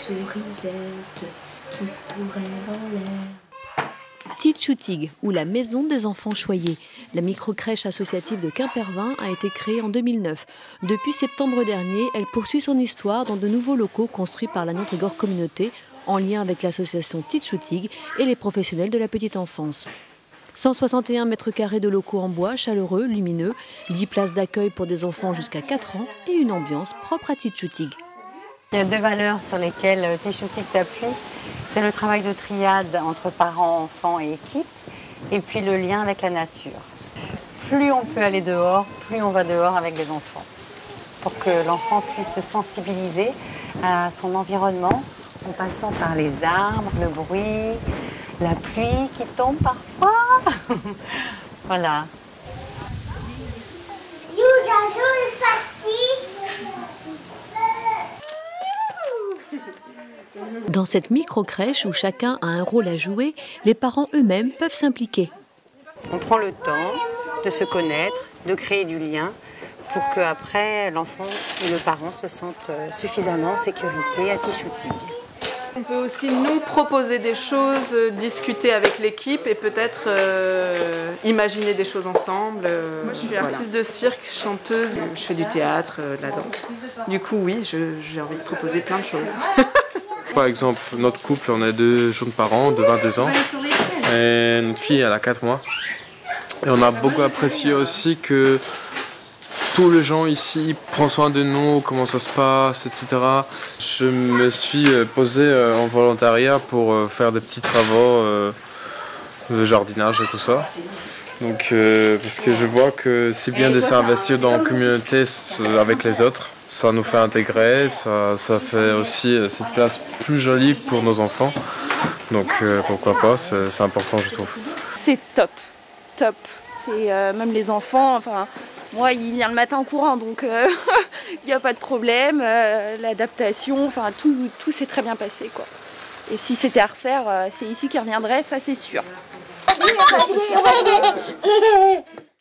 souris-bête qui courait dans l'air. Titchoutig, ou la maison des enfants choyés. La microcrèche associative de Quimpervin a été créée en 2009. Depuis septembre dernier, elle poursuit son histoire dans de nouveaux locaux construits par la Notre-Trégor Communauté, en lien avec l'association Titchoutig et les professionnels de la petite enfance. 161 mètres carrés de locaux en bois, chaleureux, lumineux, 10 places d'accueil pour des enfants jusqu'à 4 ans et une ambiance propre à Titchoutig. Il y a deux valeurs sur lesquelles Titchoutig s'appuie. C'est le travail de triade entre parents, enfants et équipe, et puis le lien avec la nature. Plus on peut aller dehors, plus on va dehors avec les enfants, pour que l'enfant puisse se sensibiliser à son environnement, en passant par les arbres, le bruit, la pluie qui tombe parfois. Voilà. Dans cette micro-crèche où chacun a un rôle à jouer, les parents eux-mêmes peuvent s'impliquer. On prend le temps de se connaître, de créer du lien pour qu'après l'enfant et le parent se sentent suffisamment en sécurité à Titchoutig. On peut aussi nous proposer des choses, discuter avec l'équipe et peut-être imaginer des choses ensemble. Moi, je suis artiste de cirque, chanteuse, je fais du théâtre, de la danse. Du coup, oui, j'ai envie de proposer plein de choses. Par exemple, notre couple, on a deux jeunes parents de 22 ans et notre fille, elle a 4 mois. Et on a beaucoup apprécié aussi que tous les gens ici prennent soin de nous, comment ça se passe, etc. Je me suis posé en volontariat pour faire des petits travaux de jardinage et tout ça. Donc, parce que je vois que c'est bien de s'investir dans la communauté avec les autres. Ça nous fait intégrer, ça fait aussi cette place plus jolie pour nos enfants. Donc pourquoi pas, c'est important je trouve. C'est top, top. C'est même les enfants, enfin moi il vient le matin en courant donc il n'y a pas de problème. L'adaptation, enfin tout s'est très bien passé quoi. Et si c'était à refaire, c'est ici qu'il reviendrait, ça c'est sûr.